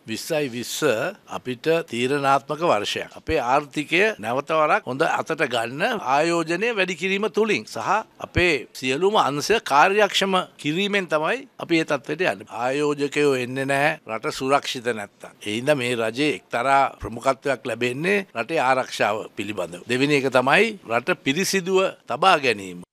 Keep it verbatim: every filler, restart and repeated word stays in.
විස්සයි විස්ස අපිට තීරණාත්මක වර්ෂයක්. අපේ ආර්ථිකය නැවතවරක් හොඳ අතට ගන්න ආයෝජනය වැඩි කිරීම තුළින් සහ අපේ සියලුම අංශ කාර්යක්ෂම කිරීමෙන් තමයි අපි ඒ තත්ත්වයට යන්නේ. ආයෝජකයෝ එන්නේ නැහැ රට සුරක්ෂිත නැත්තම්. ඒ හින්දා මේ රජයේ එක්තරා ප්‍රමුඛත්වයක් ලැබෙන්නේ රටේ ආරක්ෂාව පිළිබඳව. දෙවෙනි එක තමයි රට පිරිසිදුව තබා ගැනීම.